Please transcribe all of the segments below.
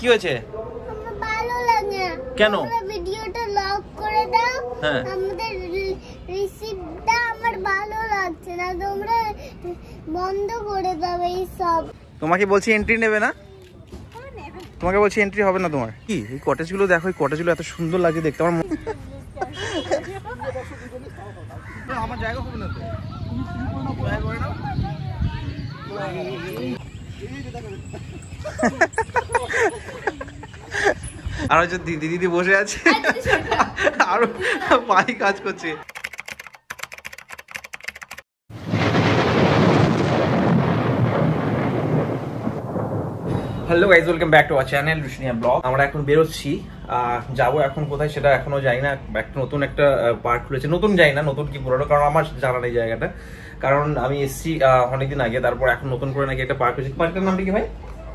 কি হয়েছে? আমার ভালো লাগে। কেন? ভিডিওটা লক করে দাও। হ্যাঁ, আমাদের রিসিপ্টটা আমার ভালো লাগছে না, তোমরা বন্ধ করে দাও এই সব। তোমাকে বলছি এন্ট্রি নেবে না? তোমাকে বলছি এন্ট্রি হবে না তোমার। কি এই কটেজগুলো দেখো, এই কটেজগুলো এত সুন্দর লাগে দেখতে। আমার জায়গা হবে না তো। আর হচ্ছে দিদি দিদি বসে আছে আর পায়ে কাজ করছে। Hello guys, welcome back to our channel Rushnia blog. আমরা এখন বেরোচ্ছি, যাবো এখন কোথায় সেটা এখনো যাই না। একটা নতুন একটা পার্ক খুলেছে, নতুন যাই না, নতুন কি পুরোনো, কারণ আমার জানা নেই জায়গাটা, কারণ আমি এসছি অনেকদিন আগে। তারপর এখন নতুন করে নাকি একটা পার্ক হয়েছে। পার্কটার নামটা কি ভাই?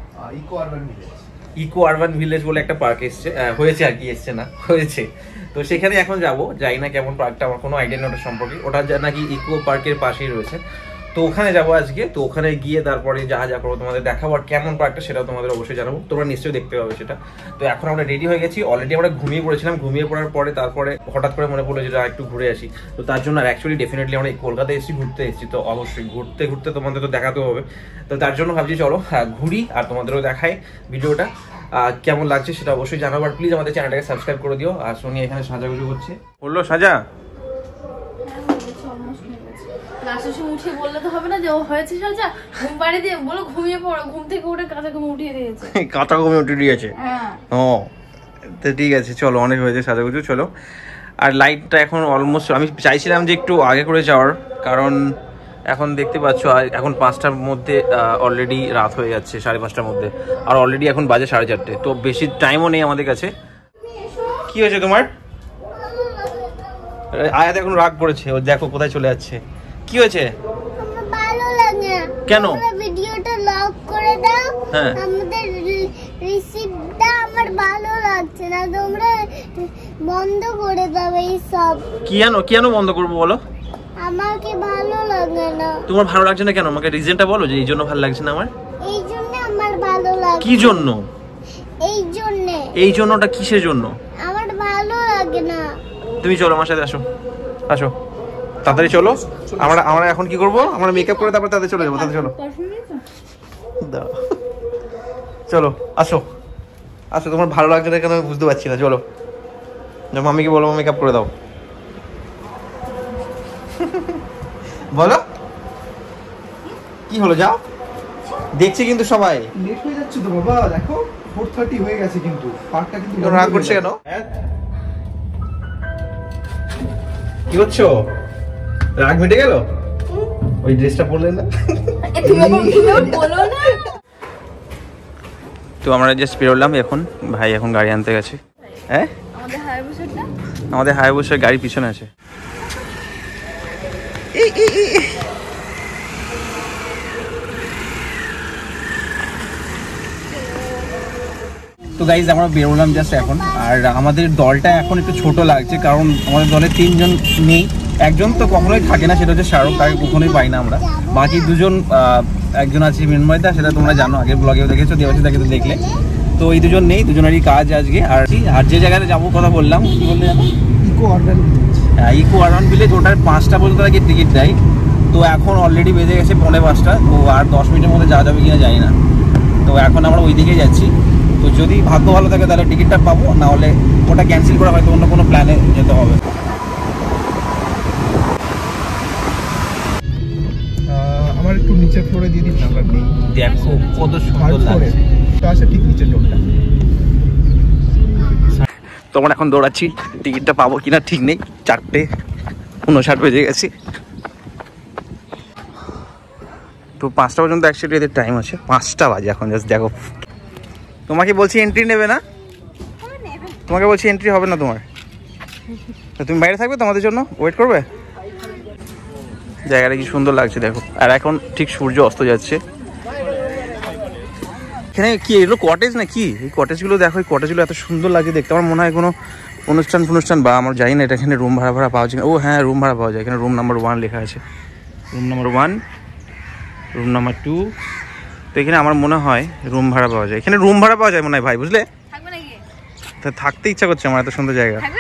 ইকো আরবান ভিলেজ বলে একটা পার্ক এসছে, হয়েছে আর কি, এসছে না হয়েছে। তো সেখানে এখন যাবো, যাই না কেমন পার্কটা, আমার কোনো আইডিয়া নেই ওটার সম্পর্কে। ওটা নাকি ইকো পার্কের পাশেই রয়েছে, তো ওখানে যাবো আজকে। তো ওখানে গিয়ে তারপরে যা যা করবো তোমাদের দেখাবো, আর কেমন পার্কটা সেটাও তোমাদের অবশ্যই জানাবো, তোমরা নিশ্চয়ই দেখতে পাবে সেটা। তো এখন আমরা রেডি হয়ে গেছি, অলরেডি আমরা ঘুমিয়ে পড়েছিলাম। ঘুমিয়ে পড়ার পরে তারপরে হঠাৎ করে মনে পড়লো যেটা একটু ঘুরে আসি। তো তার জন্য আর অ্যাকচুয়ালি ডেফিনেটলি আমরা কলকাতায় এসেছি, ঘুরতে এসেছি, তো অবশ্যই ঘুরতে ঘুরতে তোমাদের তো দেখাতে হবে। তো তার জন্য ভাবছি চলো ঘুরি আর তোমাদেরও দেখাই ভিডিওটা কেমন লাগছে সেটা অবশ্যই জানাবো। আর প্লিজ আমাদের চ্যানেলটাকে সাবস্ক্রাইব করে দিও। আর সোনিয়া এখানে সাজাগুজু করছে, বললো সাজা উঠে বললে তো হবে না যে ও হয়েছে সাজা, ঘুম পাড়িয়ে দিয়ে বলো ঘুমিয়ে পড়ো, ঘুম থেকে উঠে কাঁচা ঘুম উঠিয়ে দিয়েছে। কাঁচা ঘুমে উঠিয়ে দিয়েছে? ও তো ঠিক আছে, চলো অনেক হয়েছে সাজাগুজু, চলো। আর লাইটটা এখন অলমোস্ট আমি চাইছিলাম যে একটু আগে করে যাওয়ার, কারণ এখন দেখতে পাচ্ছ এখন 5টার মধ্যে অলরেডি রাত হয়ে যাচ্ছে, 5:30টার মধ্যে, আর অলরেডি এখন বাজে 4:30, তো বেশি টাইমও নেই আমাদের কাছে। কি হয়েছে তোমার? আয়াত এখন রাগ করেছে, ও দেখো কোথায় চলে যাচ্ছে। কি হয়েছে? আমার ভালো লাগে। কেন? ভিডিওটা লক করে দাও। হ্যাঁ, আমাদের রিসিপ্টটা আমার ভালো লাগছে না, তোমরা বন্ধ করে দাও এই সব। কেন বন্ধ করবো বলো? আমাকে ভালো লাগে না। তোমার ভালো লাগছে না কেন? আমাকে রিজনটা বলো যে এই জন্য ভালো লাগছে না আমার। এই জন্য আমার ভালো লাগে। কি জন্য? এই জন্য। এই জন্যটা কিসের জন্য? আমার ভালো লাগে না। তুমি চলো আমার সাথে, আসো আসো তাড়াতাড়ি চলো। আমরা এখন কি করবো? আমরা মেকআপ করে তারপর তাদের চলে যাবো। তাদের চলো, চলো আসো আসো। তোমার ভালো লাগছে না কেন আমি বুঝতে পারছি না। চলো মামিকে বলো মেকআপ করে দাও। বলো কি হলো, যাও। দেখছি কিন্তু সবাই লেট হয়ে যাচ্ছে তো বাবা, দেখো 4:30 হয়ে গেছে, কিন্তু পার্কটা কিন্তু রাগ করছে কেন? কি হচ্ছে? রাগ মিটে গেল? ওই ড্রেসটা পরলেন না? তো আমরা জাস্ট বেরোলাম এখন, ভাই এখন গাড়ি আনতে গেছে। হ্যাঁ, আমাদের হায়াবুসার গাড়ি পিছনে আছে। তো গাইজ আমরা বেরোলাম জাস্ট এখন, আর আমাদের দলটা এখন একটু ছোট লাগছে, কারণ আমাদের দলে 3 জন নেই। একজন তো কখনোই থাকে না, সেটা হচ্ছে শাহরুখ, তাকে কখনোই পাই না আমরা। বাকি 2 জন, একজন আছে মৃন্ময়দা, সেটা তোমরা জানো, আগের ব্লগেও দেখেছো, দেবাশিদাকে তো দেখলে। তো এই 2 জন নেই, 2জনেরই কাজ আজকে। আর যে জায়গাতে যাবো কথা বললাম, কি বললে জানো? Eco urban village. হ্যাঁ, ইকো আরবান ভিলেজ। ওটার 5টা পর্যন্ত আগে টিকিট দেয়, তো এখন অলরেডি বেজে গেছে 4:45, তো আর 10 মিনিটের মধ্যে যাওয়া যাবে কিনা জানি না। তো এখন আমরা ওই দিকেই যাচ্ছি। তো যদি ভাগ্য ভালো থাকে তাহলে টিকিটটা পাবো, না হলে ওটা ক্যান্সেল করা হয়তো অন্য কোনো প্ল্যানে যেতে হবে। আমার একটু নিচের ফ্লোরে দিয়ে দিন নাম্বার নেই। দেখো কত সুন্দর লাগছে, তো আছে ঠিক নিচের টোলটা। তো আমরা এখন দৌড়াচ্ছি, টিকিটটা পাবো কিনা ঠিক নেই। 4:59 বেজে গেছে, তো 5টা পর্যন্ত অ্যাকচুয়ালি এদের টাইম আছে। 5টা বাজে এখন, জাস্ট দেখো। তোমাকে বলছি এন্ট্রি নেবে না? তোমাকে বলছি এন্ট্রি হবে না তোমার। তুমি বাইরে থাকবে, তোমাদের জন্য ওয়েট করবে। জায়গাটা কি সুন্দর লাগছে দেখো। আর এখন ঠিক সূর্য অস্ত যাচ্ছে। এখানে কি এগুলো কটেজ না কি? এই কটেজগুলো দেখো, এই কটেজগুলো এত সুন্দর লাগে দেখতে। আমার মনে হয় কোনো অনুষ্ঠান বা আমার জানি না এটা এখানে রুম ভাড়া পাওয়া যায়। ও হ্যাঁ, রুম ভাড়া পাওয়া যায়। এখানে রুম নাম্বার 1 লেখা আছে, রুম নাম্বার 1, রুম নাম্বার 2, এখানে আমার মনে হয় রুম ভাড়া পাওয়া যায়, এখানে রুম ভাড়া পাওয়া যায় মনে হয় ভাই, বুঝলে? থাকবে নাকি? তা থাকতে ইচ্ছা করছে আমার, এত সুন্দর জায়গা। থাকবে?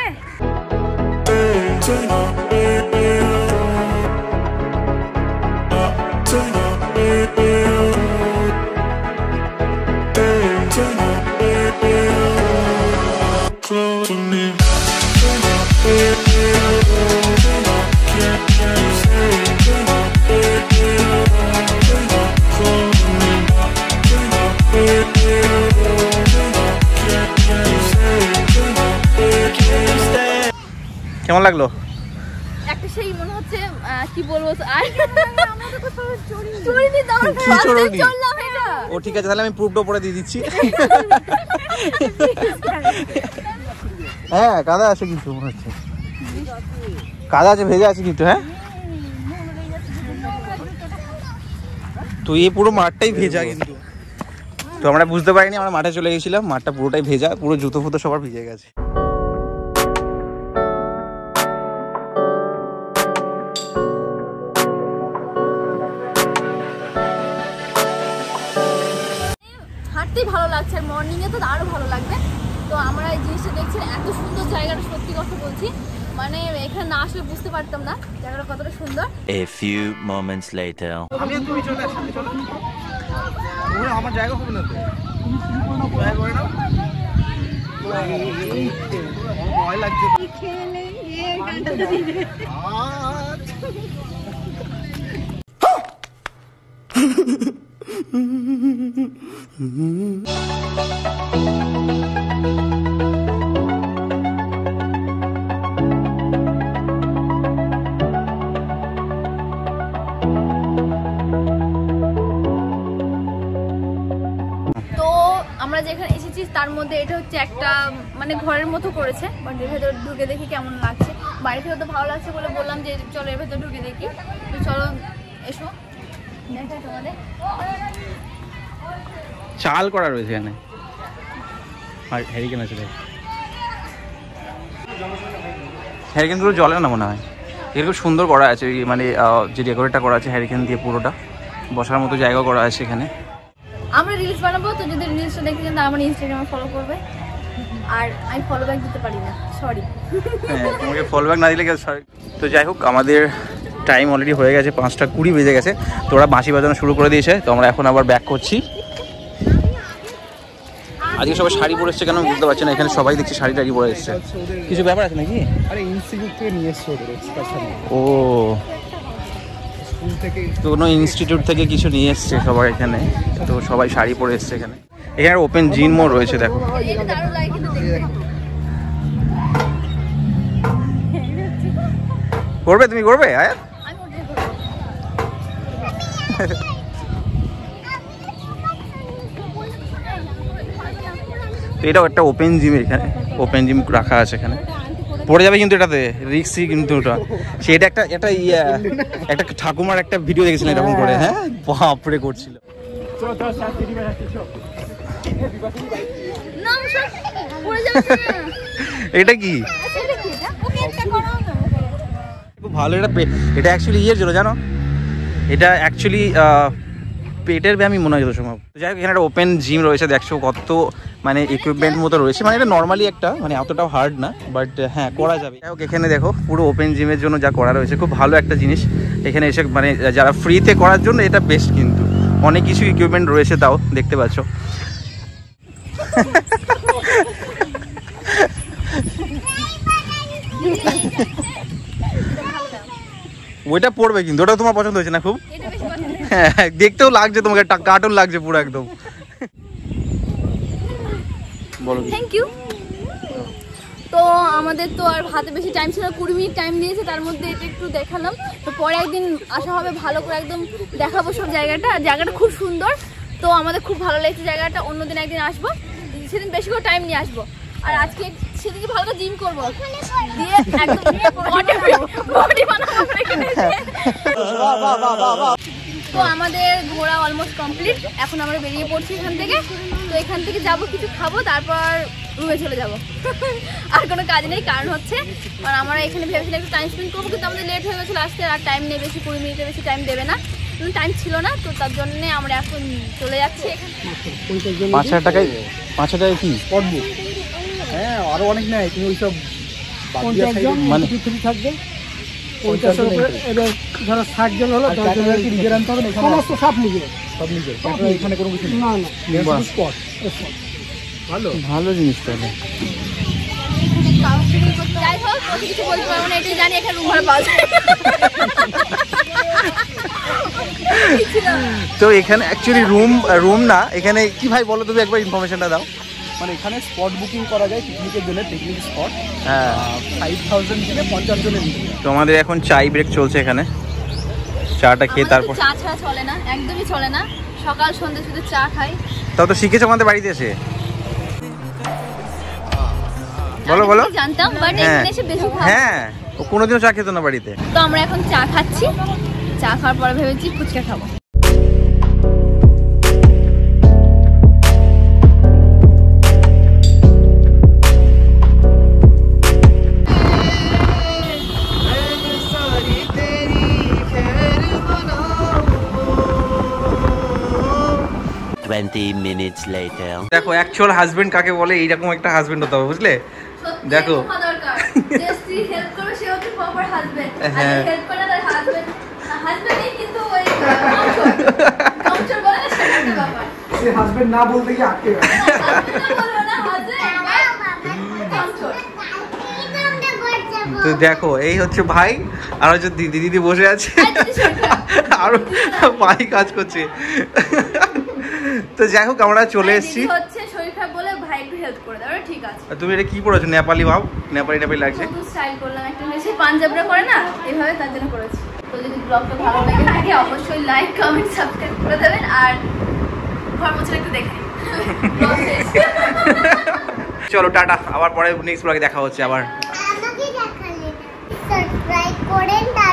কেমন লাগলো? একটা সেই মনে হচ্ছে কি বলবো, আর আমাদের তো চড়ি নি, আমরা কি ফার্স্ট চড়ুনি? চললাম এটা। ও ঠিক আছে, তাহলে আমি প্রুফটা উপরে দিয়ে দিচ্ছি। হ্যাঁ কাদা আছে কিন্তু মনে হচ্ছে, কাদা আছে, ভেজা আছে কিন্তু। হ্যাঁ তো এই পুরো মাঠটাই ভেজা কিন্তু। তো আমরা বুঝতে পারিনি, আমরা মাঠে চলে গেছিলাম, মাঠটা পুরোটাই ভেজা, পুরো জুতো ফুতো সবার ভিজে গেছে। হাঁটতেই ভালো লাগছে, আর মর্নিং এ তো আরো ভালো লাগবে। তো আমরা এই জিনিসটা দেখছি, এত সুন্দর জায়গাটা, সত্যি কথা বলছি, মানে এখানে না আসলে বুঝতে পারতাম না জায়গাটা কতটা সুন্দর। A few moments later. আমি তুমি চলে আসো, চলো। ওরে আমার জায়গা হবে না তো, জায়গা করে নাও। ভয় লাগছে। খেলে এই গানটা দিলে আমরা যেখানে এসেছি তার মধ্যে এটা হচ্ছে একটা মানে ঘরের মতো করেছে, বাড়ির ভেতর ঢুকে দেখি কেমন লাগছে। বাড়ি থেকে তো ভালো লাগছে বলে বললাম যে চলো এর ভেতর ঢুকে দেখি। তো চলো এসো দেখাই তোমাদের। চাল করা রয়েছে এখানে, আর হ্যারিকেন আছে। হ্যারিকেনগুলো জ্বলে না মনে হয়, এরকম সুন্দর করা আছে, মানে যে ডেকোরেটটা করা আছে হ্যারিকেন দিয়ে, পুরোটা বসার মতো জায়গা করা আছে এখানে। আমরা রিলস বানাবো, তো যদি রিলসটা দেখতে চান তাহলে আমার ইনস্টাগ্রামে ফলো করবে। আর আমি ফলো ব্যাক দিতে পারি না, সরি। হ্যাঁ তোমাকে ফলো ব্যাক না দিলে সরি। তো যাই হোক, আমাদের টাইম অলরেডি হয়ে গেছে, 5:20 বেজে গেছে। তো ওরা বাঁশি বাজানো শুরু করে দিয়েছে, তো আমরা এখন আবার ব্যাক করছি। আজকে সবাই শাড়ি পরে এসছে, কেন বুঝতে পারছি না, এখানে সবাই দেখছি শাড়ি টাড়ি পরে এসছে। কিছু ব্যাপার আছে নাকি? আরে ইনস্টিটিউট থেকে নিয়ে এসছে ওদের এক্সকারশন। ও স্কুল থেকে, কোনো ইনস্টিটিউট থেকে কিছু নিয়ে এসছে সবাই এখানে, তো সবাই শাড়ি পরে এসছে এখানে। এখানে ওপেন জিমও রয়েছে, দেখো। এটা দারুণ লাগে কিন্তু দেখতে। করবে তুমি, করবে আয়াত? আমি ওটাই করবো। তো এটাও একটা ওপেন জিম, এখানে ওপেন জিম রাখা আছে এখানে। পড়ে যাবে কিন্তু এটাতে, রিক্সি কিন্তু ওটা। সেটা একটা একটা একটা ঠাকুমার একটা ভিডিও দেখেছিলেন এরকম করে, হ্যাঁ বাপরে করছিল। না পড়ে যাবে না। এটা কি এটা কি এটা? ওকে একটা করো না। খুব ভালো। এটা অ্যাকচুয়ালি ইয়ের জন্য জানো, এটা অ্যাকচুয়ালি পেটের ব্যায়ামই মনে হয় যত সম্ভব। যাই হোক, এখানে একটা ওপেন জিম রয়েছে, দেখছো কত মানে ইকুইপমেন্ট মতো রয়েছে। মানে এটা নর্মালি একটা, মানে অতটাও হার্ড না, বাট হ্যাঁ করা যাবে। যাই হোক, এখানে দেখো পুরো ওপেন জিমের জন্য যা করা রয়েছে, খুব ভালো একটা জিনিস। এখানে এসে মানে যারা ফ্রিতে করার জন্য এটা বেস্ট, কিন্তু অনেক কিছু ইকুইপমেন্ট রয়েছে, তাও দেখতে পাচ্ছ। ওইটা পড়বে কিন্তু, ওটা তোমার পছন্দ হয়েছে না খুব? এটা বেশি পছন্দ। হ্যাঁ দেখতেও লাগছে তোমাকে, কার্টুন লাগছে পুরো একদম। বলো। Thank you. তো আমাদের তো আর হাতে বেশি টাইম ছিল, 20 মিনিট টাইম দিয়েছে, তার মধ্যে এটা একটু দেখালাম। তো পরে একদিন আসা হবে, ভালো করে একদম দেখাবো সব জায়গাটা। জায়গাটা খুব সুন্দর, তো আমাদের খুব ভালো লেগেছে জায়গাটা। অন্যদিন একদিন আসবো, সেদিন বেশি করে টাইম নিয়ে আসবো। আর আজকে সেদিকে ভালো করে জিম করবো, দিয়ে একদম বডি বানাবো এখানে। তো আমাদের ঘোরা অলমোস্ট কমপ্লিট, এখন আমরা বেরিয়ে পড়ছি এখান থেকে। তো এখান থেকে যাবো, কিছু খাবো, তারপর রুমে চলে যাব। আর কোনো কাজ নেই, কারণ হচ্ছে কারণ আমরা এখানে ভেবেছিলাম একটু টাইম স্পেন্ড করবো, কিন্তু আমাদের লেট হয়ে গেছিলো আসতে, আর টাইম নেই বেশি, 20 মিনিটের বেশি টাইম দেবে না। টাইম ছিল না, তো তার জন্য আমরা এখন চলে যাচ্ছি এখানে। 5,000 টাকায় 5,000 টাকায় কি স্পট বুক? হ্যাঁ আরো অনেক নেয়, তুমি ওইসব মানে ফ্রি থাকবে। এবার ধরো 60 জন হলো, 10 জনের কি নিজের আনতে হবে না? সমস্ত সব নিজের, সব নিজের। এখানে কোনো কিছু না, না স্পট। ভালো ভালো জিনিস তাহলে। যাই হোক, কিছু বলতে পারবো না, এটাই জানি এখানে রুম ভাড়া পাওয়া যায়। তো এখানে অ্যাকচুয়ালি রুম না, এখানে কি ভাই বলো তুমি একবার ইনফরমেশনটা দাও। মানে এখানে স্পট বুকিং করা যায় পিকনিকের জন্য, পিকনিক স্পট। হ্যাঁ 5000 থেকে 50 জনের নিচে। তো আমাদের এখন চাই ব্রেক চলছে এখানে, চাটা খেয়ে তারপর। চা ছাড়া চলে না, একদমই চলে না, সকাল সন্ধ্যা শুধু চা খাই। তাও তো শিখেছো আমাদের বাড়িতে এসে। বলো বলো। জানতাম, বাট এখানে এসে বেশি খাই। হ্যাঁ, ও কোনোদিনও চা খেতো না বাড়িতে। তো আমরা এখন চা খাচ্ছি, চা খাওয়ার পরে ভেবেছি ফুচকা খাবো। দেখো অ্যাকচুয়াল হাজবেন্ড কাকে বলে, এইরকম একটা হাজবেন্ড হতে হবে, বুঝলে? দেখো হ্যাঁ হাজবেন্ড না বলতে গিয়ে আটকে গেল। তো দেখো এই হচ্ছে ভাই, আর হচ্ছে দিদি বসে আছে, আর ভাই কাজ করছে। তো যাই হোক আমরা চলে এসেছি। শরীর খারাপ বলে ভাই একটু হেল্প করে দাও, ঠিক আছে? তুমি এটা কি পড়েছো? নেপালি ভাব, নেপালি লাগছে। স্টাইল করলাম একটা, সেই পাঞ্জাবরা করে না এইভাবে, তার জন্য করেছি। তো যদি ব্লগটা ভালো লেগে থাকে অবশ্যই লাইক কমেন্ট সাবস্ক্রাইব করে দেবেন, আর ঘর মোছা একটু দেখেন। চলো টাটা, আবার পরে নেক্সট ব্লগে দেখা হচ্ছে আবার। আমাকে দেখালে সাবস্ক্রাইব করেন।